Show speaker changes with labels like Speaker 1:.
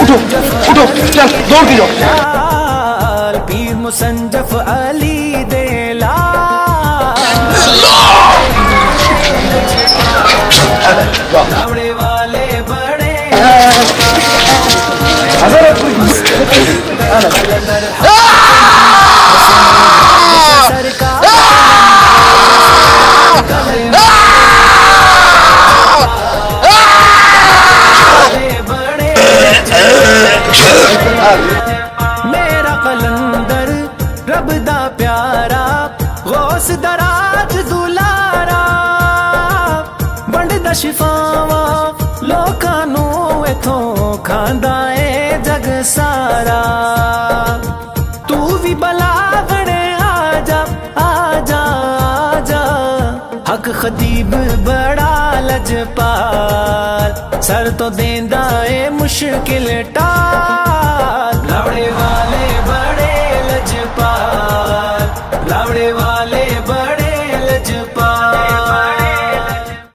Speaker 1: उठो उठो, चल दौड़ के जाओ।
Speaker 2: पीर मुसंजफ अली दे लावड़े वाले बड़े मेरा कलंदर रब दा प्यारा गौस दराज दुलारा वंडदा शिफावा लोकां नू इथों खांदा ए जग सारा। तू भी बलावणे आजा आजा आजा, हक खतीब बड़ा लजपाल सर तो देंदा ए मुश्किल टाल। लावड़े वाले बड़े लजपाल, लावड़े वाले